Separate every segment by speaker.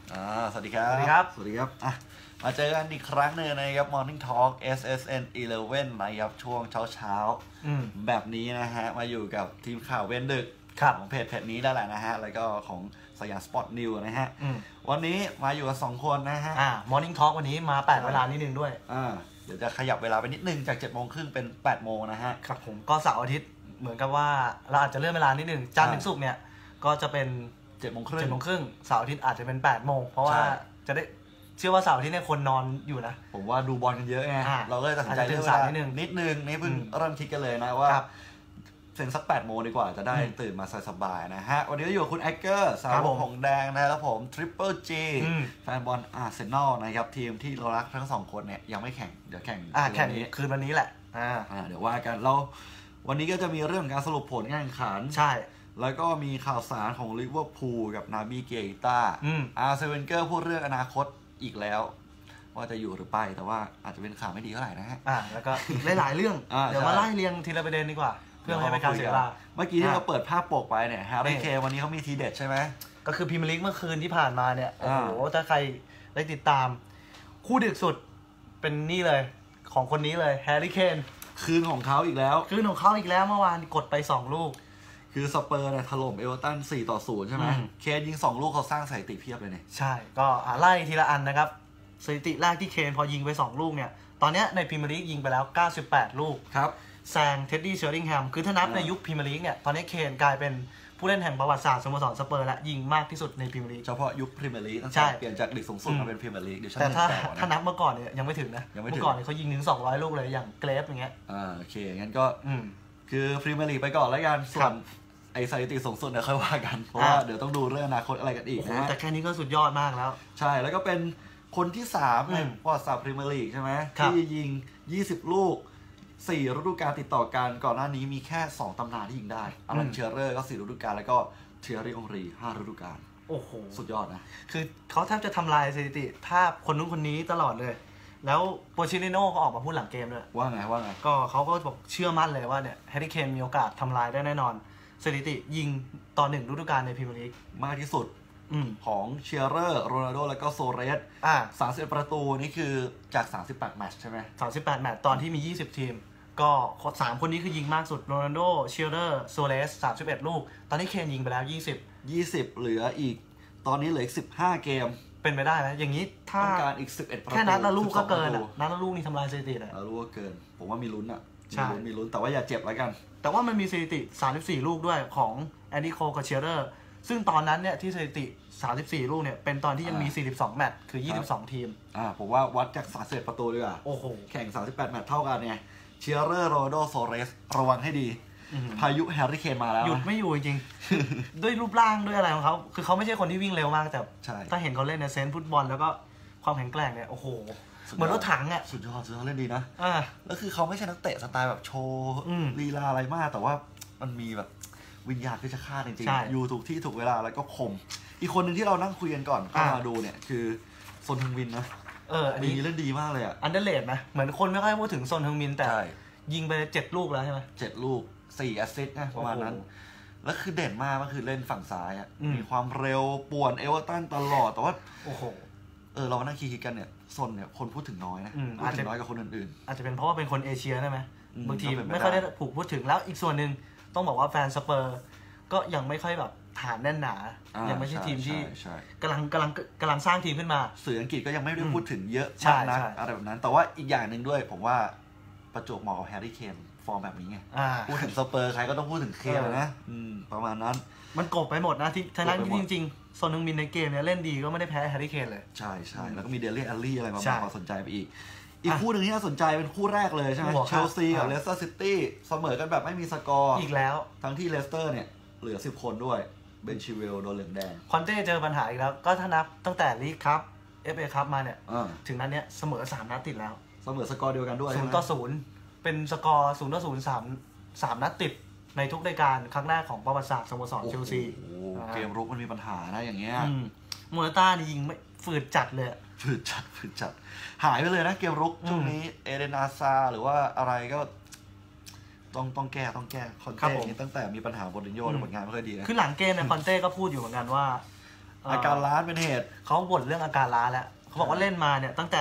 Speaker 1: สวัสดีครับ
Speaker 2: สวัสดีครับ
Speaker 1: สวัสดีครับมาเจอกันอีกครั้งหนึ่งนะครับ Morning Talk SSN 11นะครับช่วงเช้าแบบนี้นะฮะมาอยู่กับทีมข่าวเว้นดึกของเพจนี้ได้แหละนะฮะแล้วก็ของสยามสปอร์ตนิวนะฮะวันนี้มาอยู่กับ2คนนะฮะ
Speaker 2: Morning Talk วันนี้มา8เวลานิดนึงด้วย
Speaker 1: เดี๋ยวจะขยับเวลาไปนิดนึงจาก 7:30 นเป็น 8 โมงนะฮะ
Speaker 2: ครับผมก็เสาร์อาทิตย์เหมือนกับว่าเราอาจจะเลื่อนเวลานิดนึงจันทร์ถึงศุกร์เนี่ยก็จะเป็น
Speaker 1: 7:30 น
Speaker 2: เสาร์อาทิตย์อาจจะเป็น8 โมงเพราะว่าจะได้เชื่อว่าเสาร์อาทิตย์เนี่ยคนนอนอยู่นะ
Speaker 1: ผมว่าดูบอลกันเยอะไงเราก็เลยตัดสินใจเลื่อนเวลานิดนึงนี่เพิ่งเริ่มคิดกันเลยนะว่าเซ็นสัก8 โมงดีกว่าจะได้ตื่นมาสบายๆนะฮะวันนี้อยู่กับคุณแอคเกอร์สาวหงแดงนะครับผมทริปเปิลจีแฟนบอลอาร์เซนอลนะครับทีมที่เรารักทั้ง2คนเนี่ยยังไม่แข่งเดี๋ยวแข่ง
Speaker 2: คืนวันนี้แหละ
Speaker 1: เดี๋ยวว่ากันเราวันนี้ก็จะมีเรื่องการสรุปผลการแข่งขัน
Speaker 2: ใช่
Speaker 1: แล้วก็มีข่าวสารของลิเวอร์พูลกับนาบีเกต้าอาร์เซเวนเกอร์พูดเรื่องอนาคตอีกแล้วว่าจะอยู่หรือไปแต่ว่าอาจจะเป็นข่าวไม่ดีเท่าไหร่นะฮะ
Speaker 2: แล้วก็หลายเรื่องเดี๋ยวมาไล่เรียงทีละประเด็นดีกว่าเพื่อให้ไม่การเสียเวลา
Speaker 1: เมื่อกี้ที่เราเปิดภาพปกไปเนี่ยแฮร์รี่เคนวันนี้เขามีทีเด็ดใช่ไหม
Speaker 2: ก็คือพรีเมียร์ลีกเมื่อคืนที่ผ่านมาเนี่ยโอ้โหถ้าใครได้ติดตามคู่ดึกสุดเป็นนี่เลยของคนนี้เลยแฮร์รี่เคน
Speaker 1: คืนของเขาอีกแล้ว
Speaker 2: เมื่อวานกดไป2 ลูก
Speaker 1: คือสเปอร์เนี่ยถล่มเอเวอร์ตัน4-0ใช่ไหมเคนยิง2 ลูกเขาสร้างสถิติเพียบเลยเนี่ย
Speaker 2: ใช่ก็ไล่ทีละอันนะครับสถิติแรกที่เคนพอยิงไป2 ลูกเนี่ยตอนนี้ในพรีเมียร์ลีกยิงไปแล้ว98 ลูก
Speaker 1: ครับ
Speaker 2: แซงเท็ดดี้เชอร์ริงแฮมคือถ้านับในยุคพรีเมียร์ลีกเนี่ยตอนนี้เคนกลายเป็นผู้เล่นแห่งประวัติศาสตร์สโมสรสเปอร์และยิงมากที่สุดในพรีเมียร์ลีก
Speaker 1: เฉพาะยุคพรีเมียร์ลีกตั้งแต่เปลี่ยนจากลีกสูงสุดมาเป็นพรีเมียร์ลีก
Speaker 2: แต่ถ้านับเมื่อก่อนเนี่ยยังไม่ถึงนะเมื่อก่อนเนี่ยเขายิงถึง200 ลูกเลยอย่างเกรฟอย่างเงี้ย
Speaker 1: โอเคงั้นก็คือพรีเมียร์ลีกไปก่อนแล้วกันส่วนไอ้สถิติสูงสุดเดี๋ยวค่อยว่ากันเพราะว่าเดี๋ยวต้องดูเรื่องอนาคตอะไรกันอีกนะ
Speaker 2: แต่แค่นี้ก็สุดยอดมากแล้ว
Speaker 1: ใช่แล้วก็เป็นคนที่3ในประวัติศาสตร์พรีเมียร์ลีกใช่ไหมที่ยิง20 ลูก4 ฤดูกาลติดต่อกันก่อนหน้านี้มีแค่2 ตำนานที่ยิงได้อลันเชียร์เรอร์ก็4 ฤดูกาลแล้วก็เทียรี่องรี5 ฤดูกาล
Speaker 2: โอ้โห
Speaker 1: สุดยอดนะ
Speaker 2: คือเขาแทบจะทำลายสถิติภาพคนนู้นคนนี้ตลอดเลยแล้วโปชิเนโน่ก็ออกมาพูดหลังเกมด้วย
Speaker 1: ว่าไง
Speaker 2: ก็เขาก็บอกเชื่อมั่นเลยว่าเนี่ยแฮร์รี่เคนมีโอกาสทำลายได้แน่นอนสถิติยิงต่อ1 ฤดูกาลในพรีเมียร์ลีก
Speaker 1: มากที่สุดของเชียร์เรอร์โรนัลโดแล้วก็โซเรส31 ประตูนี่คือจาก38 แมตช์ใช่ไหม
Speaker 2: 38 แมตช์ตอนที่มี20 ทีมก็3 คนนี้คือยิงมากสุดโรนัลโดเชียร์เรอร์โซเรส31 ลูกตอนนี้เคนยิงไปแล้ว20
Speaker 1: เหลืออีกตอนนี้เหลืออีก15 เกม
Speaker 2: เป็นไปได้ไหมอย่างนี้ถ้า
Speaker 1: การอีก11 ประตู
Speaker 2: แค่นัดละลูกก็เกินนัดละลูกนี่ทำลายสถิติเลย
Speaker 1: ลูกก็เกินผมว่ามีลุ้นมีลุ้นแต่ว่าอย่าเจ็บแล้วกัน
Speaker 2: แต่ว่ามันมีสถิติ34 ลูกด้วยของแอนดี้โคกับเชียร์เรอร์ซึ่งตอนนั้นเนี่ยที่สถิติ34 ลูกเนี่ยเป็นตอนที่ยังมี42 แมตช์คือ22 ทีม
Speaker 1: ผมว่าวัดจาก31 ประตูดีกว่า
Speaker 2: โอ้โห
Speaker 1: แข่ง38 แมตช์เท่ากันไงเชียร์เรอร์โรนัลโดโซเรสระวังให้ดีพายุแฮร์รี่เคนมาแล้ว
Speaker 2: หยุดไม่อยู่จริงๆด้วยรูปร่างด้วยอะไรของเขาคือเขาไม่ใช่คนที่วิ่งเร็วมากแต่ถ้าเห็นเขาเล่นในเซนส์ฟุตบอลแล้วก็ความแข็งแกร่งเนี่ยโอ้โหเหมือนรถถังอ่ะ
Speaker 1: สุดยอดเล่นดีนะแล้วคือเขาไม่ใช่นักเตะสไตล์แบบโชว์ลีลาอะไรมากแต่ว่ามันมีแบบวิญญาณที่จะฆ่าจริงๆอยู่ถูกที่ถูกเวลาแล้วก็คมอีกคนหนึ่งที่เรานั่งคุยกันก่อนเข้ามาดูเนี่ยคือซนฮึงมินนะ
Speaker 2: อันนี้
Speaker 1: เล่นดีมากเลยอ่ะ
Speaker 2: อันเดอร์เลดนะเหมือนคนไม่ค่อยพูดถึงซนฮึงมินแต่ยิงไป7 ลูกแล้วใช่ไหม
Speaker 1: 7 ลูก4 แอสซิสต์นะประมาณนั้นแล้วคือเด่นมากก็คือเล่นฝั่งซ้ายอ่ะมีความเร็วป่วนเอเวอร์ตันตลอดแต่ว่า
Speaker 2: โอ้โห
Speaker 1: เรามานั่งคิดกันเนี่ยซนเนี่ยคนพูดถึงน้อยนะพูดถึงน้อยกว่าคนอื่น
Speaker 2: ๆอาจจะเป็นเพราะว่าเป็นคนเอเชียใช่ไหมบางทีไม่ค่อยได้ถูกพูดถึงแล้วอีกส่วนหนึ่งต้องบอกว่าแฟนสเปอร์ก็ยังไม่ค่อยแบบฐานแน่นหนายังไม่ใช่ทีมที่กำลังสร้างทีมขึ้นมา
Speaker 1: สื่ออังกฤษก็ยังไม่ได้พูดถึงเยอะมากนะอะไรแบบนั้นแต่ว่าอีกอย่างหนึ่งด้วยผมว่าประจวบเหมาะกับแฮร์รี่เคนฟอร์มแบบนี้ไงพูดถึงสเปอร์ใครก็ต้องพูดถึงเคนนะประมาณนั้น
Speaker 2: มันกบไปหมดนะที่ทั้งนั้นจริงๆโซนฮึงมินในเกมเนี่ยเล่นดีก็ไม่ได้แพ้แฮร์รี่เคนเลย
Speaker 1: ใช่แล้วก็มีเดลี่แอลลี่อะไรมาสนใจไปอีกคู่หนึ่งที่น่าสนใจเป็นคู่แรกเลยใช่ไหมเชลซีกับเลสเตอร์ซิตี้เสมอกันแบบไม่มีสกอร์
Speaker 2: อีกแล้ว
Speaker 1: ทั้งที่เลสเตอร์เนี่ยเหลือ10 คนด้วยเบนชิเวลโดนเหลืองแดง
Speaker 2: คอนเต้เจอปัญหาอีกแล้วก็ถ้านับตั้งแต่ลีกคัพ FA คัพมาเนี่ยถึงนั้นเนี่ยเสมอ3 นัดติดแล้ว
Speaker 1: เสมอสกอร์เดียวกันด้วย
Speaker 2: 0-0เป็นสกอร์0-0 3 นัดติดในทุกรายการครั้งแรกของประวัติศาสตร์สโมสรเชลซี
Speaker 1: เกมรุกมันมีปัญหานะอย่างเงี้ย
Speaker 2: โมราต้านี่ยิงไม่ฝืดจัดเลย
Speaker 1: ฝืดจัดหายไปเลยนะเกมรุกช่วงนี้เอเดนอาซาหรือว่าอะไรก็ต้องแก้คอนเต้ตั้งแต่มีปัญหาโมรินโญ่ผลงานไม่ค่อยดีนะ
Speaker 2: คือหลังเกมเนี่ยคอนเต้ก็พูดอยู่เหมือนกันว่า
Speaker 1: อาการล้าเป็นเหตุ
Speaker 2: เขาบ่นเรื่องอาการล้าแล้วเขาบอกว่าเล่นมาเนี่ยตั้งแต่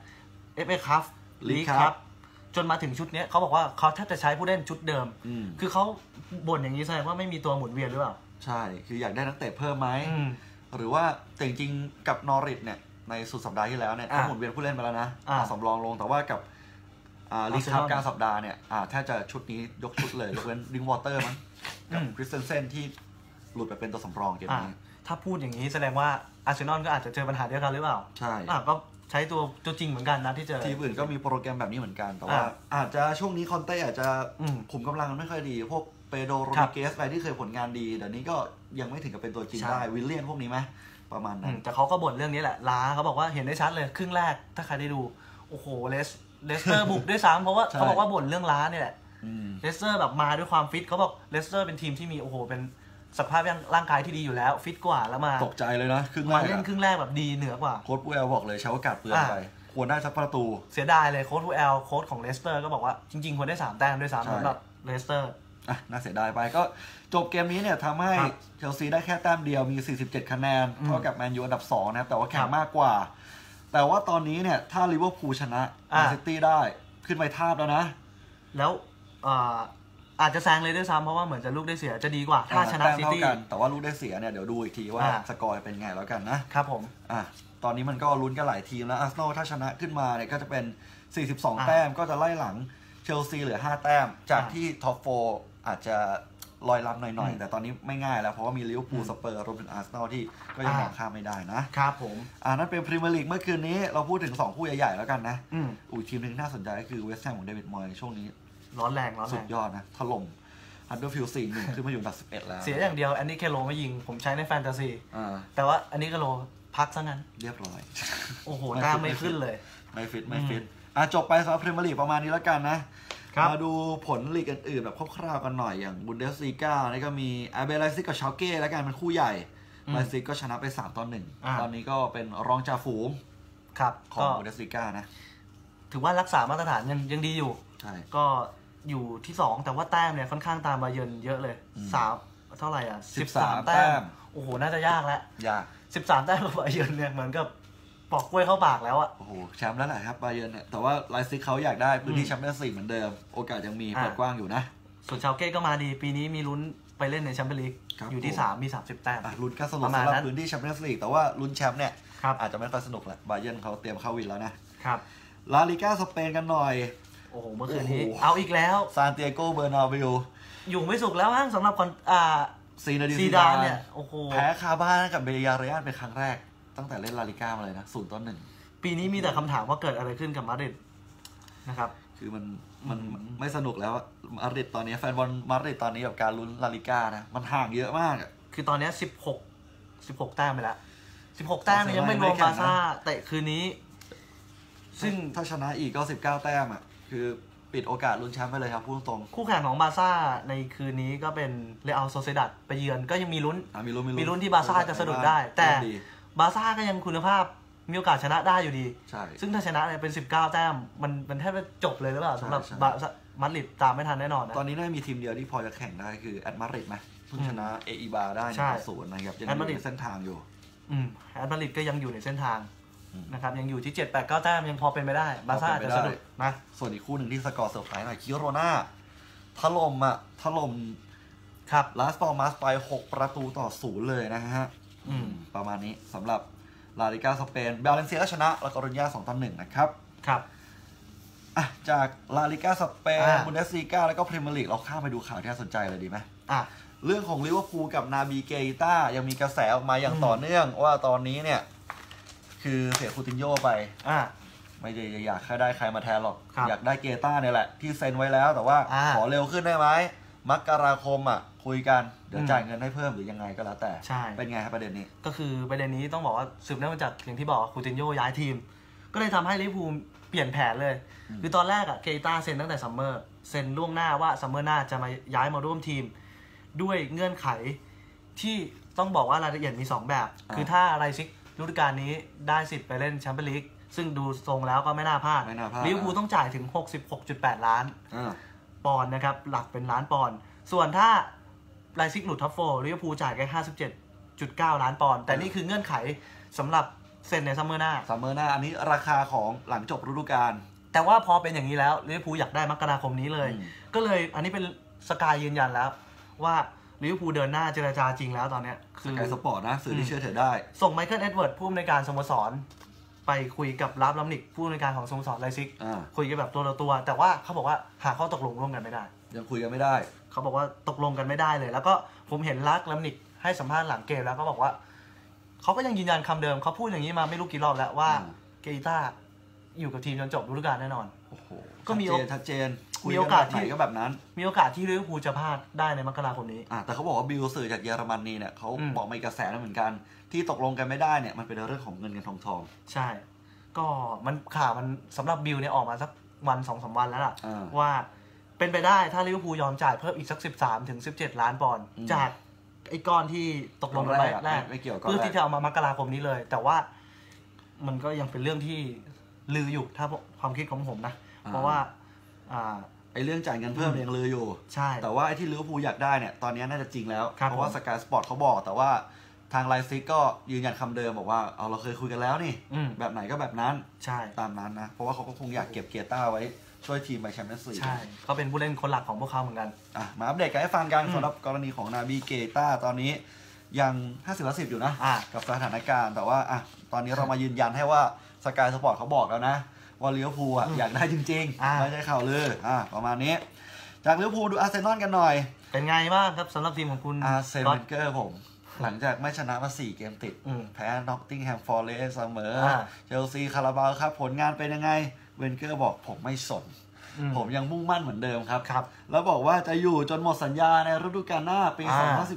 Speaker 2: FA Cup ลีกครับจนมาถึงชุดนี้เขาบอกว่าเขาแทบจะใช้ผู้เล่นชุดเดิมคือเขาบ่นอย่างนี้แสดงว่าไม่มีตัวหมุนเวียนหรือเปล่า
Speaker 1: ใช่คืออยากได้นักเตะเพิ่มไหมหรือว่าแต่จริงๆกับนอริทเนี่ยในสุดสัปดาห์ที่แล้วเนี่ยเขาหมุนเวียนผู้เล่นไปแล้วนะสำรองลงแต่ว่ากับลีกคัพกลางสัปดาห์เนี่ยถ้าจะชุดนี้ยกชุดเลยยกเว้นดิงวอเตอร์มั้งกับคริสเตนเซนที่หลุดไปเป็นตัวสำรองเกมนี้
Speaker 2: ถ้าพูดอย่างนี้แสดงว่าอาร์เซนอลก็อาจจะเจอปัญหาเดียวกันหรือเปล่า
Speaker 1: ใช่
Speaker 2: ก็ใช้ตัวจริงเหมือนกันนะที่เจอ
Speaker 1: ทีมอื่นก็มีโปรแกรมแบบนี้เหมือนกันแต่ว่าอาจจะช่วงนี้คอนเต้อาจจะขุมกำลังไม่ค่อยดีพวกเปโดโรดิเกสอะไรที่เคยผลงานดีเดี๋ยวนี้ก็ยังไม่ถึงกับเป็นตัวจริงได้วิลเลียนพวกนี้ไหมประมาณนั้น
Speaker 2: แต่เขาก็บ่นเรื่องนี้แหละล้าเขาบอกว่าเห็นได้ชัดเลยครึ่งแรกถ้าใครได้ดูโอ้โหเลสเตอร์บุกด้วยซ้ำเพราะว่าเขาบอกว่าบ่นเรื่องล้าเนี่ยแหละเลสเตอร์แบบมาด้วยความฟิตเขาบอกเลสเตอร์เป็นทีมที่มีโอ้โหเป็นสภาพร่างกายที่ดีอยู่แล้วฟิตกว่าแล้วมา
Speaker 1: ตกใจเลยนะครึ่งแรก
Speaker 2: เล่นครึ่งแรกแบบดีเหนือกว่า
Speaker 1: โค้ชปูแอลบอกเลยใช้โอกาสเปลืองไปควรได้สักประตู
Speaker 2: เสียดายเลยโค้ชปูแอลโค้ชของเลสเตอร์ก็บอกว่าจริงๆควรได้3แต้มด้วยซ้ำสำหรับเลสเตอร์
Speaker 1: น่าเสียดายไปก็จบเกมนี้เนี่ยทำให้เชลซีได้แค่แต้มเดียวมี47คะแนนเท่ากับแมนยูอันดับ2นะครับแต่ว่าแข่งมากกว่าแต่ว่าตอนนี้เนี่ยถ้าลิเวอร์พูลชนะแมนซิตี้ได้ขึ้นไปทาบแล้วนะ
Speaker 2: แล้วอาจจะแซงเลยด้วยซ้ำเพราะว่าเหมือนจะลูกได้เสียจะดีกว่าถ้าชนะซิตี้
Speaker 1: แต่ว่าลูกได้เสียเนี่ยเดี๋ยวดูอีกทีว่าสกอร์เป็นไงแล้วกันนะครับ
Speaker 2: ผม
Speaker 1: ตอนนี้มันก็ลุ้นกันหลายทีมแล้วอาร์เซนอลถ้าชนะขึ้นมาเนี่ยก็จะเป็น42แต้มก็จะไล่หลังเชลซีเหลือ5แต้มจากที่ท็อป4อาจจะลอยลำหน่อยๆแต่ตอนนี้ไม่ง่ายแล้วเพราะว่ามีลิเวอร์พูลสเปอร์รวมถึงอาร์เซนอลที่ก็ยังมองข้ามไม่ได้นะครับ
Speaker 2: ผม
Speaker 1: นั่นเป็นพรีเมียร์ลีกเมื่อคืนนี้เราพูดถึง2คู่ใหญ่ๆแล้วกันนะทีมนึงน่าสนใจก็คือเวสต์แฮมของเดวิดมอยช่วงนี้
Speaker 2: ร้อนแรง
Speaker 1: สุดยอดนะถล่มฮันเดอร์ฟิลด์ 4-1 ขึ้นมาอยู่อันดับ11แล้ว
Speaker 2: เสียอย่างเดียวแอนนี่เคโลไม่ยิงผมใช้ในแฟนตาซีแต่ว่าอันนี้เคโลพักซะงั้น
Speaker 1: เรียบร้อย
Speaker 2: โอ้โหหน้าไม่ขึ้นเลย
Speaker 1: ไม่ฟิตจบไปสำหรับพรีเมียร์ลีกประมาณนี้แล้วกันนะมาดูผลลีกอื่นๆแบบคร่าวๆกันหน่อยอย่างบุนเดสลีก้านี่ก็มีอาร์เบไลซิกกับชาลเก้แล้วกันเป็นคู่ใหญ่ไลซิกก็ชนะไป3-1ตอนนี้ก็เป็นรองจ่าฝูงของบุนเดสลีก้านะ
Speaker 2: ถือว่ารักษามาตรฐานยังดีอยู่ก็อยู่ที่2แต่ว่าแต้มเนี่ยค่อนข้างตามบาเยิร์นเยอะเลย3เท่าไหร่13แต้มโอ้โหน่าจะยากแล้ว13แต้มกับบาเยิร์นเนี่ยเหมือนกับปอกกล้วยเข้าปากแล้วอ่ะ
Speaker 1: โอ้โหแชมป์แล้วแหละครับบาเยิร์นเนี่ยแต่ว่าไลซิกเขาอยากได้พื้นที่แชมเปี้ยนส์ลีกเหมือนเดิมโอกาสยังมีเปิดกว้างอยู่นะ
Speaker 2: ส่วนชาลเก้ก็มาดีปีนี้มีลุ้นไปเล่นในแชมเปี้ยนลีกอยู่ที่3มี30แต้ม
Speaker 1: ลุ้นก็สนุกสำหรับพื้นที่แชมเปี้ยนส์ลีกแต่ว่าลุ้นแชมป์เนี่ยอาจจะไม่ค่อยสนุกแหละบาเยิร์นเขาเตรียมเข้าวินแล้วนะครับลาลิก้าสเปนกันหน่อย
Speaker 2: โอ้โหเมื่อคืนนี้เอาอีกแล้ว
Speaker 1: ซานติเอโกเบอร์นาบิล
Speaker 2: อยู่ไม่สุกแล้วสำหรับซีดานเนี่ยโอ้โห
Speaker 1: แพ้คาบ้านกับเบยาเรอัลเป็นครั้งแรกตั้งแต่เล่นลาลิก้ามาเลยนะ0-1
Speaker 2: ปีนี้มีแต่คำถามว่าเกิดอะไรขึ้นกับมาดริดนะครับ
Speaker 1: คือมันไม่สนุกแล้วมาดริดตอนนี้แฟนบอลมาดริดตอนนี้กับการลุ้นลาลิก้านะมันห่างเยอะมาก
Speaker 2: คือตอนนี้16แต้มไปแล้ว16แต้มยังไม่รวมบาร์ซ่าเตะคืนนี้
Speaker 1: ซึ่งถ้าชนะอีกก็19แต้มคือปิดโอกาสลุ้นแชมป์ไปเลยครับพูดตรง
Speaker 2: คู่แข่งของบาร์ซ่าในคืนนี้ก็เป็นเรอัลโซเซดัดไปเยือนก็ยังมีลุ้นที่บาร์ซ่าจะสะดุดได้แต่บาร์ซ่าก็ยังคุณภาพมีโอกาสชนะได้อยู่ดีซึ่งถ้าชนะเนี่ยเป็น19แต้มมันแทบจะจบเลยหรือเปล่าสำหรับมาดริดตามไม่ทันแน่นอนนะ
Speaker 1: ตอนนี้น่ามีทีมเดียวที่พอจะแข่งได้คือแอตมาดริดไหมเพิ่งชนะเออีบาได้0นะครับยังอยู่ในเส้นทางอยู่
Speaker 2: แอตมาดริดก็ยังอยู่ในเส้นทางนะครับยังอยู่ที่7-8-9แต้มยังพอเป็นไปได้บาร์ซ่าจะสะดุดนะ
Speaker 1: ส่วนอีกคู่หนึ่งที่สกอร์เซอร์ไพรส์หน่อยคิโรนาถล่ม
Speaker 2: ครับ
Speaker 1: ลาสปอร์มัสไป6-0เลยนะฮะประมาณนี้สำหรับลาลิก้าสเปนบาเลนเซียก็ชนะลากอรุญญา2-1นะครับจากลาลิก้าสเปนบุนเดสลีก้าแล้วก็พรีเมียร์ลีกเราข้ามไปดูข่าวที่น่าสนใจเลยดีไหมเรื่องของลิเวอร์พูลกับนาบีเกต้ายังมีกระแสออกมาอย่างต่อเนื่องว่าตอนนี้เนี่ยคือเสียคูตินโญ่ไปไม่ได้อยากได้ใครมาแทนหรอกอยากได้เกต้าเนี่ยแหละที่เซ็นไว้แล้วแต่ว่าขอเร็วขึ้นได้ไหมมกราคมคุยกันเดี๋ยวจ่ายเงินให้เพิ่มหรือยังไงก็แล้วแต่เป็นไงครับประเด็นนี้
Speaker 2: ก็คือประเด็นนี้ต้องบอกว่าสืบเนื่องมาจากอย่างที่บอกคูตินโญ่ย้ายทีมก็เลยทำให้ลิเวอร์พูลเปลี่ยนแผนเลยคือตอนแรกเกต้าเซ็นตั้งแต่ซัมเมอร์เซ็นล่วงหน้าว่าซัมเมอร์หน้าจะมาย้ายมาร่วมทีมด้วยเงื่อนไขที่ต้องบอกว่ารายละเอียดมี2แบบคือถ้าไรซิกฤดูกาลนี้ได้สิทธิ์ไปเล่นแชมเปี้ยนลีกซึ่งดูทรงแล้วก็ไม่น่าพลาดลิเวอร์พูลต้องจ่ายถึง 66.8 ล้านปอนด์นะครับหลักเป็นล้านปอนด์ส่วนถ้าไลซิกหลุดท็อป4ลิเวอร์พูลจ่ายแค่ 3.9 ล้านปอนด์แต่นี่คือเงื่อนไขสำหรับเซ็นในซัมเมอร์หน้า
Speaker 1: อันนี้ราคาของหลังจบฤดูกาล
Speaker 2: แต่ว่าพอเป็นอย่างนี้แล้วลิเวอร์พูลอยากได้มกราคมนี้เลยก็เลยอันนี้เป็นสกายยืนยันแล้วว่าลิเวอร์พูลเดินหน้าเจรจาจริงแล้วตอนนี้
Speaker 1: คือสกายสปอร์ตนะสื่อที่เชื่อถือได้
Speaker 2: ส่งไมเคิลเอ็ดเวิร์ดผู้อำนวยการสโมสรไปคุยกับลับลัมนิกผู้อำนวยการของสโมสรไลซิกคุยกันแบบตัวต่อตัวแต่ว่าเขาบอกว่าหาข้อตกลงร่วมกันไม่ได้
Speaker 1: ยังคุยกันไม่ได้
Speaker 2: เขาบอกว่าตกลงกันไม่ได้เลยแล้วก็ผมเห็นลับลัมนิกให้สัมภาษณ์หลังเกมแล้วก็บอกว่าเขาก็ยังยืนยันคำเดิมเขาพูดอย่างนี้มาไม่รู้กี่รอบแล้วว่าเกอิต้าอยู่กับทีมจนจบฤดูกาลแน่นอน
Speaker 1: ก็มีชัดเจน
Speaker 2: มีโอกาสที่
Speaker 1: ก็แบบนั้น
Speaker 2: มีโอกาสที่ลิเวอร์พูลจะพลาดได้ในมกราคมนี้
Speaker 1: แต่เขาบอกว่าบิลสื่อจากเยอรมนีเนี่ยเขาบอกมีกระแสเหมือนกันที่ตกลงกันไม่ได้เนี่ยมันเป็นเรื่องของเงินทอง
Speaker 2: ใช่ก็มันข่าวมันสำหรับบิลเนี่ยออกมาสักวัน 2-3 วันแล้วล่ะว่าเป็นไปได้ถ้าลิเวอร์พูลยอมจ่ายเพิ่มอีกสัก13-17 ล้านปอนด์จากไอ้ก้อนที่ตกลงกันไปแรกเพื่อที่จะเอามามกราคมนี้เลยแต่ว่ามันก็ยังเป็นเรื่องที่ลืออยู่ถ้าความคิดของผมนะเพราะว่า
Speaker 1: ไอ้เรื่องจ่ายเงินเพิ่มยังลืออยู่
Speaker 2: ใช่
Speaker 1: แต่ว่าไอ้ที่ลิเวอร์พูลอยากได้เนี่ยตอนนี้น่าจะจริงแล้วเพราะว่าสกายสปอร์ตเขาบอกแต่ว่าทางไลซิกก็ยืนยันคำเดิมบอกว่าเราเคยคุยกันแล้วนี่แบบไหนก็แบบนั้น
Speaker 2: ใช่
Speaker 1: ตามนั้นนะเพราะว่าเขาก็คงอยากเก็บเกียร์ต้าไว้ช่วยทีมไปแชมเปี้ยนส์ลีก
Speaker 2: ใช่เขาเป็นผู้เล่นคนหลักของพวกเขาเหมือนกัน
Speaker 1: มาอัปเดตกันให้ฟังกันสำหรับกรณีของนาบีเกต้าตอนนี้ยัง50-10อยู่นะกับสถานการณ์แต่ว่าตอนนี้เรามายืนยันให้ว่าสกายสปอร์ตเขาบอกแล้วนะว่าลิเวอร์พูลอยากได้จริงๆไม่ใช่ข่าวลือประมาณนี้จากลิเวอร์พูลดูอาร์เซนอลกันหน่อย
Speaker 2: เป็นไงบ้างครับสำหรับทีมของคุณ
Speaker 1: อาร์เซนอลเกอร์ผมหลังจากไม่ชนะมา4 เกมติดแพ้น็อตติงแฮมฟอร์เรสต์เสมอเชลซีคาราบาวครับผลงานเป็นยังไงเวนเกอร์บอกผมไม่สนผมยังมุ่งมั่นเหมือนเดิมครับแล้วบอกว่าจะอยู่จนหมดสัญญาในฤดูกาลหน้าปี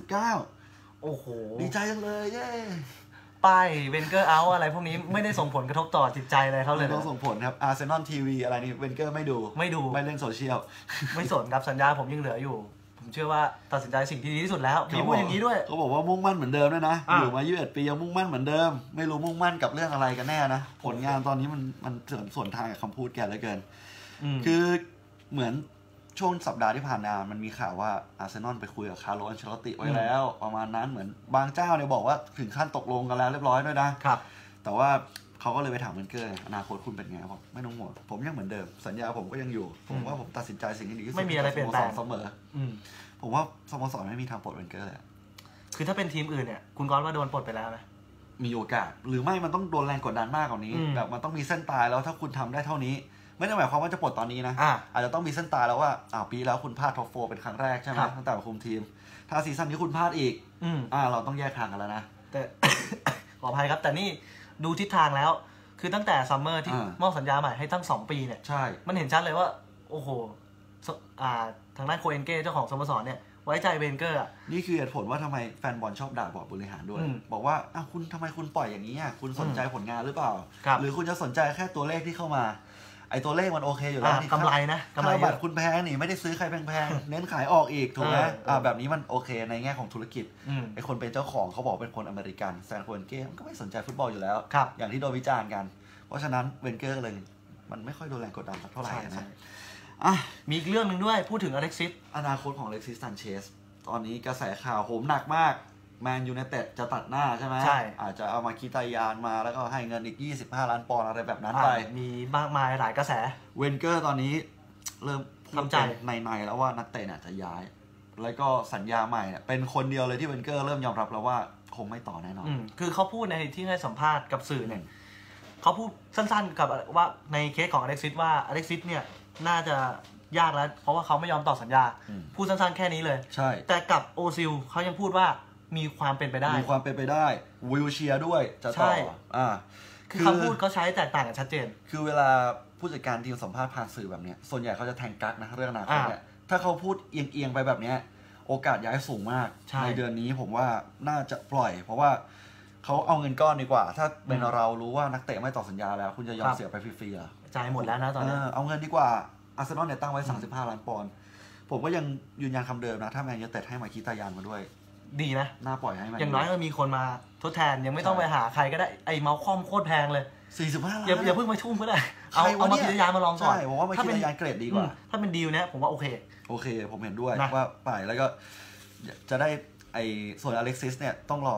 Speaker 1: 2019
Speaker 2: โอ้โห
Speaker 1: ดีใจจังเลยเย้
Speaker 2: ป้ายเวนเกอร์เอาอะไรพวกนี้ไม่ได้ส่งผลกระทบต่อจิตใจอะไรเขาเลย
Speaker 1: ไม่ต้องส่งผลครับอาร์เซนอลทีวีอะไรนี่เวนเกอร์ไม่ดูไม่เล่นโซเชียล
Speaker 2: ไม่สนครับสัญญาผมยังเหลืออยู่ผมเชื่อว่าตัดสินใจสิ่งที่ดีที่สุดแล้วมีพูดอย่างนี้ด้วย
Speaker 1: เขาบอกว่ามุ่งมั่นเหมือนเดิมด้วยนะอยู่มา21 ปียังมุ่งมั่นเหมือนเดิมไม่รู้มุ่งมั่นกับเรื่องอะไรกันแน่นะผลงานตอนนี้มันส่วนทางกับคำพูดแกเหลือเกินคือเหมือนช่วงสัปดาห์ที่ผ่านมามันมีข่าวว่าอาร์เซนอลไปคุยกับคาร์โล อันเชลอตติไว้แล้วประมาณนั้นเหมือนบางเจ้าเนี่ยบอกว่าถึงขั้นตกลงกันแล้วเรียบร้อยด้วยนะครับแต่ว่าเขาก็เลยไปถามเวนเกอร์อนาคตคุณเป็นไงบอกไม่ต้องห่วงผมยังเหมือนเดิมสัญญาผมก็ยังอยู่ผมว่าผมตัดสินใจสิ่งที่ดีที่สุด
Speaker 2: ไม่มีอะไรเปลี่ยนแปลง
Speaker 1: เสมอผมว่าสโมสรไม่มีทางปลดเวนเกอร์เลย
Speaker 2: คือถ้าเป็นทีมอื่นเนี่ยคุณก๊อตว่าโดนปลดไปแล้วไหม
Speaker 1: มีโอกาสหรือไม่มันต้องโดนแรงกดดันมากกว่านี้แบบมันต้องมีเส้นตายแล้วถ้าคุณทำได้เท่านี้ไม่ได้หมายความว่าจะปลดตอนนี้นะอาจจะต้องมีเส้นตายแล้วว่าปีแล้วคุณพลาดท็อป4เป็นครั้งแรกใช่ไหมตั้งแต่คุมทีมถ้าซีซั่นนี้คุณพลาดอีกเราต้องแยกทางกันแล้วนะ
Speaker 2: แต่ ขออภัยครับแต่นี่ดูทิศทางแล้วคือตั้งแต่ซัมเมอร์ที่มอบสัญญาใหม่ให้ตั้ง2 ปีเนี่ย
Speaker 1: ใช่
Speaker 2: มันเห็นชัดเลยว่าโอ้โหทางด้านโคเอนเก้เจ้าของสโมสรเนี่ยไว้ใจเวนเกอร์
Speaker 1: นี่คือเหตุผลว่าทำไมแฟนบอลชอบด่าบอร์ดบริหารด้วยบอกว่าคุณทำไมคุณปล่อยอย่างนี้คุณสนใจผลงานหรือเปล่าหรือคุณจะสนใจแค่ตัวเลขที่เข้ามาไอ้ตัวเลขมันโอเคอยู่แล้ว
Speaker 2: กำไรนะ
Speaker 1: กำไรบัตรคุณแพงนี่ไม่ได้ซื้อใครแพงๆเน้นขายออกอีกถูกไหมแบบนี้มันโอเคในแง่ของธุรกิจไอ้คนเป็นเจ้าของเขาบอกเป็นคนอเมริกันแซนโคเอนเก้ก็ไม่สนใจฟุตบอลอยู่แล้วอย่างที่โดนวิจารณ์กันเพราะฉะนั้นเวนเกอร์เลยมันไม่ค่อยโดนแรงกดดันเท่าไหร่นะ
Speaker 2: มีอีกเรื่องหนึ่งด้วยพูดถึงอเล็กซิส
Speaker 1: อนาคตของอเล็กซิส ซันเชสตอนนี้กระแสข่าวโหมหนักมากแมนยูไนเต็ดจะตัดหน้าใช่ไหม
Speaker 2: ใช่
Speaker 1: อาจจะเอามาคิตายานมาแล้วก็ให้เงินอีก25 ล้านปอนด์อะไรแบบนั้นไป
Speaker 2: มีมากมายหลายกระแส
Speaker 1: เวนเกอร์ตอนนี้เริ่มพูดในแล้วว่านักเตะเนี่ยจะย้ายแล้วก็สัญญาใหม่เป็นคนเดียวเลยที่เวนเกอร์เริ่มยอมรับแล้วว่าคงไม่ต่อแน่นอน
Speaker 2: คือเขาพูดในที่ให้สัมภาษณ์กับสื่อเนี่ยเขาพูดสั้นๆกับว่าในเคสของอเล็กซิสว่าอเล็กซิสเนี่ยน่าจะยากแล้วเพราะว่าเขาไม่ยอมต่อสัญญาพูดสั้นๆแค่นี้เลย
Speaker 1: ใช่
Speaker 2: แต่กับโอซิลเขายังพูดว่ามีความเป็นไปได้
Speaker 1: วิลเชียร์ด้วยจะต่อ
Speaker 2: คือคำพูดเขาใช้แตกต่างกันชัดเจน
Speaker 1: คือเวลาผู้จัดการทีมสัมภาษณ์ผ่านสื่อแบบนี้ส่วนใหญ่เขาจะแทงกั๊กนะเรื่องอนาคตเนี่ยถ้าเขาพูดเอียงไปแบบนี้โอกาสย้ายสูงมากในเดือนนี้ผมว่าน่าจะปล่อยเพราะว่าเขาเอาเงินก้อนดีกว่าถ้าเป็นเรารู้ว่านักเตะไม่ต่อสัญญาแล้วคุณจะยอมเสียไปฟรีๆเหรอ
Speaker 2: จ่ายหมดแล้วนะตอนนี้
Speaker 1: เอาเงินดีกว่าอาร์เซนอลเนี่ยตั้งไว้35 ล้านปอนด์ผมก็ยังยืนยันคำเดิมนะถ้าแมนยูไนเต็ดให้มาคิตายานมาด้วย
Speaker 2: ดีนะ
Speaker 1: น่าปล่อยให้มัน
Speaker 2: อย่างน้อยก็มีคนมาทดแทนยังไม่ต้องไปหาใครก็ได้ไอ้เมาคอมโคตรแพงเลย
Speaker 1: 45 ล้าน
Speaker 2: อย่าเพิ่งไปทุ่มก็ได้เอามาคิตายานมาลองก่อน
Speaker 1: ใช่ผมว่ามาคิตายานเกรดดีกว่า
Speaker 2: ถ้าเป็นดีลเนี้ยผมว่าโอเค
Speaker 1: ผมเห็นด้วยว่าไปแล้วก็จะได้ไอ้ส่วนอเล็กซิสเนี่ยต้องรอ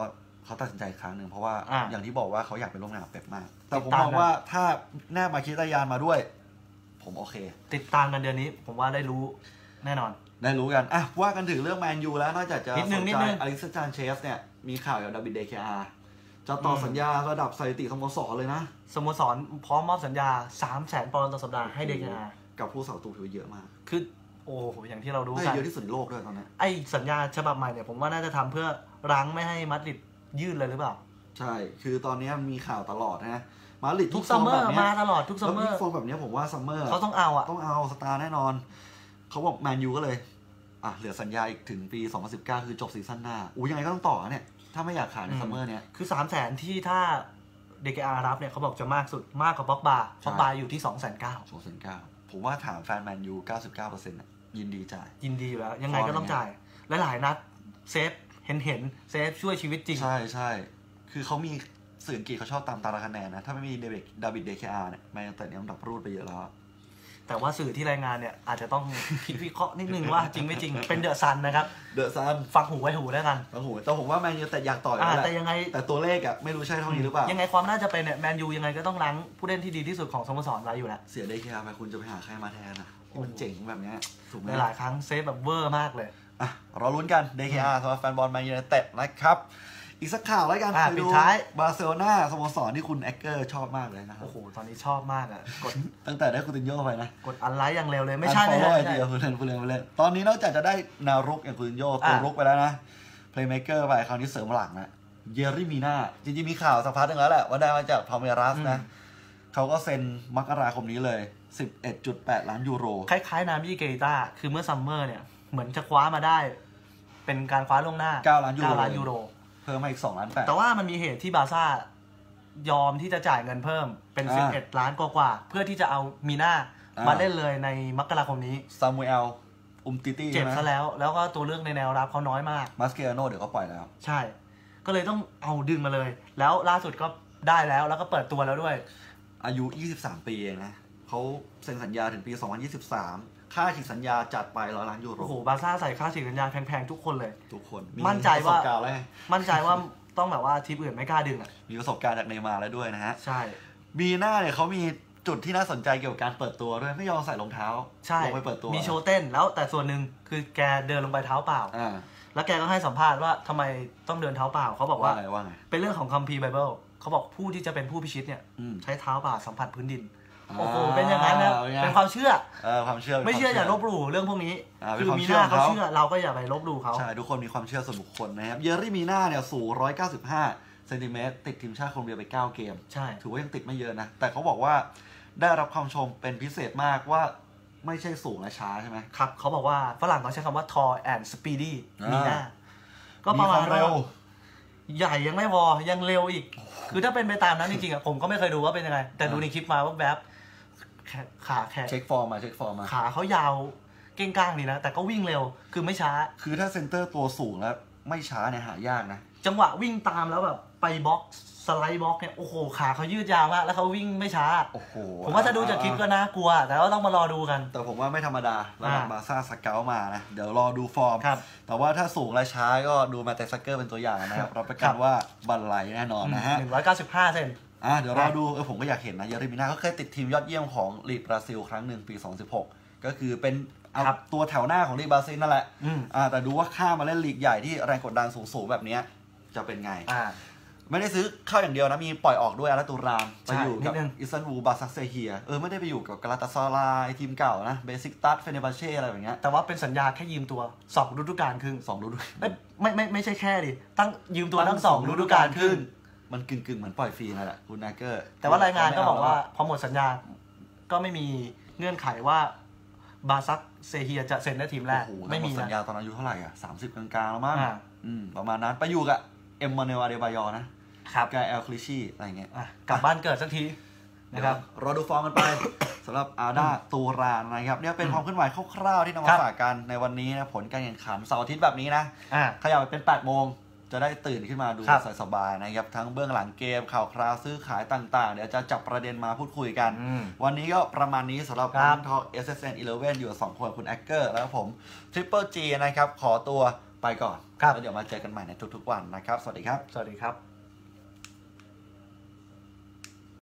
Speaker 1: เขาตัดสินใจครั้งหนึ่งเพราะว่าอย่างที่บอกว่าเขาอยากไปร่วมงานกับเป๊ปมากแต่ผมมองว่าถ้าแนบมาคิตายานมาด้วยผมโอเค
Speaker 2: ติดตามกันเดือนนี้ผมว่าได้รู้แน่นอน
Speaker 1: ได้รู้กันว่ากันถึงเรื่องแมนยูแล้วนอกจากจะสนใจอเล็กซ์ซานเชสเนี่ยมีข่าวกับดาวิดเดเคอาร์จะต่อสัญญาระดับสถิติสโมสรเลยนะ
Speaker 2: สโมสรพร้อมมอบสัญญา 300,000 ปอนด์ต่อสัปดาห์ให้เดเคอาร์
Speaker 1: กับผู้สาวตูถือเยอะมาก
Speaker 2: คือโอ้อย่างที่เรารู้กัน
Speaker 1: เยอะที่สุดในโลกด้วยตอนนี้
Speaker 2: ไอ้สัญญาฉบับใหม่เนี่ยผมว่าน่าจะทำเพื่อรั้งไม่ให้มาดริดยื่นเลยหรือเปล่า
Speaker 1: ใช่คือตอนนี้มีข่าวตลอดนะมาดริด
Speaker 2: ทุกซัมเมอร์มาตลอดทุกซัมเมอร์
Speaker 1: แล้วฟอร์มแบบนี้ผมว่าซัมเมอร์
Speaker 2: เขาต้องเอา
Speaker 1: สตาร์แน่นอนเขาบอกแมนยูก็เลยเหลือสัญญาอีกถึงปี2019คือจบซีซั่นหน้ายังไงก็ต้องต่อเนี่ยถ้าไม่อยากขายในซัมเมอร์เนี่ย
Speaker 2: คือ 300,000 ที่ถ้าเดกอารับเนี่ยเขาบอกจะมากสุดมากกว่าบ็อกบาอยู่ที่
Speaker 1: 2,900,000 ผมว่าถามแฟนแมนยู 99% ยินดีจ่าย
Speaker 2: ยินดีอยู่แล้วยังไงก็ต้องจ่ายและหลายนัดเซฟเห็นเซฟช่วยชีวิตจริง
Speaker 1: ใช่คือเขามีสื่ออังกฤษเขาชอบตามตารางคะแนนนะถ้าไม่มีดาวิดเดเคอาร์เนี่ยแมนยูแต่เนี่ยมันดับรูดไปเยอะแล้ว
Speaker 2: แต่ว่าสื่อที่รายงานเนี่ยอาจจะต้องคิดวิเคราะห์นิดนึงว่าจริงไม่จริงเป็นเดอะซันนะครับ
Speaker 1: เดอะซัน
Speaker 2: ฟังหูไว้หูแล้วกัน
Speaker 1: ฟังหูแต่ผมว่าแมนยูแต่อยากต่อยแล้ว
Speaker 2: แต่ยังไง
Speaker 1: แต่ตัวเลขไม่รู้ใช่เท่านี้หรือเปล่า
Speaker 2: ยังไงความน่าจะเป็นเนี่ยแมนยูยังไงก็ต้องล้างผู้เล่นที่ดีที่สุดของสโมสรไว้อยู่แล้ว
Speaker 1: เสียเดเคอาร์ไปคุณจะไปหาใครมาแทนมันเจ๋งแบบนี้ถูกไหม
Speaker 2: หลายครั้งเซฟแบบเวอร์มากเลย
Speaker 1: รอลุ้นกัน DKR สำหรับแฟนบอลแมนยูไนเต็ดนะครับอีกสักข่าวแล้วกัน
Speaker 2: ปิดท้าย
Speaker 1: บาร์เซโลนาสโมสรที่คุณแอคเกอร์ชอบมากเลยนะครับ
Speaker 2: โอ้โหตอนนี้ชอบมาก
Speaker 1: กดตั้งแต่ได้คูตินโญ่ไปนะ
Speaker 2: กดอันไลค์อย่างเร็วเลยไม่ใช่
Speaker 1: เดียวคุณเล่นตอนนี้นอกจากจะได้นารุกอย่างคูตินโญ่ตัวรุกไปแล้วนะเพลย์เมเกอร์ไปคราวนี้เสริมหลังนะเยริมีน่าจริงๆมีข่าวสักพักนึงแล้วแหละว่าได้มาจากพาเมรัสนะเขาก็เซ็นมกราคมนี้เลย 11.8 ล้านยูโร
Speaker 2: คล้ายๆนามิเกต้าคือเมื่อซัมเมอร์เนี่ยเหมือนจะคว้ามาได้เป็นการคว้าล่วงหน้า
Speaker 1: 9 ล้านยูโรเพิ่มมาอีก2 ล้าน8
Speaker 2: แต่ว่ามันมีเหตุที่บาร์ซ่ายอมที่จะจ่ายเงินเพิ่มเป็น11 ล้านกว่าเพื่อที่จะเอามีน่ามาเล่นเลยในมกราคมนี้
Speaker 1: ซามูเอลติตี้
Speaker 2: เจ็บซะแล้วก็ตัวเลือกในแนวรับเขาน้อยมาก
Speaker 1: มาสเกอาโนเดี๋ยวก็ปล่อยแล้ว
Speaker 2: ใช่ก็เลยต้องเอาดึงมาเลยแล้วล่าสุดก็ได้แล้วก็เปิดตัวแล้วด้วย
Speaker 1: อายุ23 ปีเองนะเขาเซ็นสัญญาถึงปี 2023ค่าฉีกสัญญาจัดไป100 ล้านยูโร
Speaker 2: โอ้โหบาร์ซ่าใส่ค่าฉีกสัญญาแพงๆทุกคนเลย
Speaker 1: ทุกคน
Speaker 2: มั่นใจว่าต้องแบบว่าทีมอื่นไม่กล้าดึง
Speaker 1: มีประสบการณ์จากเนย์มาร์แล้วด้วยนะฮะ
Speaker 2: ใช่
Speaker 1: มีหน้าเนี่ยเขามีจุดที่น่าสนใจเกี่ยวกับการเปิดตัวด้วยไม่ยอมใส่รองเท้าลงไปเปิดตัว
Speaker 2: มีโชว์เต้นแล้วแต่ส่วนหนึ่งคือแกเดินลงไปเท้าเปล่าแล้วแกก็ให้สัมภาษณ์ว่าทำไมต้องเดินเท้าเปล่าเขาบอกว่าเป็นเรื่องของคัมภีร์ไบเบิลเขาบอกผู้ที่จะเป็นผู้พิชิตเนี่ยใช้เท้าเปล่าสัมผัสพื้นดินโอ้โหเป็นอย่างนั้นนะเป็นความเชื่อไม่เชื่ออย่าลบหลู่เรื่องพวกนี้คือมีหน้าเขาเชื่อเราก็อย่าไปลบหลู่เขา
Speaker 1: ใช่ทุกคนมีความเชื่อส่วนบุคคลนะครับเยอรี่มีน่าเนี่ยสูง195 เซนติเมตรติดทีมชาติโคลอมเบียไป9 เกม
Speaker 2: ใช่
Speaker 1: ถือว่ายังติดไม่เยอะนะแต่เขาบอกว่าได้รับคำชมเป็นพิเศษมากว่าไม่ใช่สูงและช้าใช่ไหม
Speaker 2: ครับเขาบอกว่าฝรั่งเขาใช้คำว่า tall and speedy มีหน้าก็ประมาณ
Speaker 1: เร็ว
Speaker 2: ใหญ่ยังไม่พอยังเร็วอีกคือถ้าเป็นไปตามนั้นจริงๆผมก็ไม่เคยดูว่าเป็นยังไงแต่ดูในคลิปมาว่าแบบขาแขน
Speaker 1: เช็คฟอร์มมา
Speaker 2: ขาเขายาวเก้งก้างดีนะแต่ก็วิ่งเร็วคือไม่ช้า
Speaker 1: คือถ้าเซนเตอร์ตัวสูงแล้วไม่ช้าเนี่ยหายากนะ
Speaker 2: จังหวะวิ่งตามแล้วแบบไปบล็อกสไลด์บล็อกเนี่ยโอ้โหขาเขายืดยาวมากแล้วเขาวิ่งไม่ช้า
Speaker 1: โอ้โห
Speaker 2: ผมว่าจะดูจากคลิปก็น่ากลัวแต่ว่าต้องมารอดูกัน
Speaker 1: แต่ผมว่าไม่ธรรมดาระดับบาร์ซ่าสเกลมานะเดี๋ยวรอดูฟอร์มแต่ว่าถ้าสูงและช้าก็ดูมาแต่ซักเกอร์เป็นตัวอย่างนะครับรับประกันว่าบันไลแน่นอนนะฮะ
Speaker 2: 195 เซน
Speaker 1: เดี๋ยวรอดูผมก็อยากเห็นนะเยอริมิน่าก็เคยติดทีมยอดเยี่ยมของลีกบราซิลครั้งหนึ่งปี2016ก็คือเป็นตัวแถวหน้าของลีกบราซิลนั่นแหละแต่ดูว่าข้ามาเล่นลีกใหญ่ที่แรงกดดันสูงๆแบบนี้จะเป็นไงไม่ได้ซื้อเข้าอย่างเดียวนะมีปล่อยออกด้วยอาราตูรามไปอยู่กับอิสตันบูลบาซักเซเฮียไม่ได้ไปอยู่กับกาลาตาซารายทีมเก่านะเบซิกตัสเฟเนบาเช่อะไรแบบนี้
Speaker 2: แต่ว่าเป็นสัญญาแค่ยืมตัว2 ฤดูกาลครึ่ง
Speaker 1: 2 ฤดู
Speaker 2: ไม่ใช่แค่ดิตั้งยืมตัวทั้ง2 ฤดูกาลครึ่ง
Speaker 1: มันกึ่งเหมือนปล่อยฟรีนั่นแหละคุณนาเกอร์
Speaker 2: แต่ว่ารายงานก็บอกว่าพอหมดสัญญาก็ไม่มีเงื่อนไขว่าบาซักเซเฮียจะเซ็นได้ทีมแรก
Speaker 1: ไม่มีสัญญาตอนอายุเท่าไหร่30 กลางๆแล้วมั้งประมาณนั้นไปอยู่กับเอ็มมานูเอล อาเดบายอนะครับกับแอลคลิชี่อะไรเงี้ย
Speaker 2: กลับบ้านเกิดสักทีนะครับ
Speaker 1: รอดูฟอร์มกันไปสำหรับอาร์ดาตูรานนะครับเนี่ยเป็นความเคลื่อนไหวคร่าวๆที่นำมาฝากกันในวันนี้นะผลการแข่งขันเสาร์อาทิตย์แบบนี้นะขยับไปเป็น8 โมงจะได้ตื่นขึ้นมาดูสบายๆนะครับทั้งเบื้องหลังเกมข่าวคราวซื้อขายต่างๆเดี๋ยวจะจับประเด็นมาพูดคุยกันวันนี้ก็ประมาณนี้สำหรับการทอล์ก SSN 11อยู่2 คนคุณแอคเกอร์แล้วผม Triple G นะครับขอตัวไปก่อนแล้วเดี๋ยวมาเจอกันใหม่ในทุกๆวันนะครับสวัสดีครับ
Speaker 2: สวัสดีครับ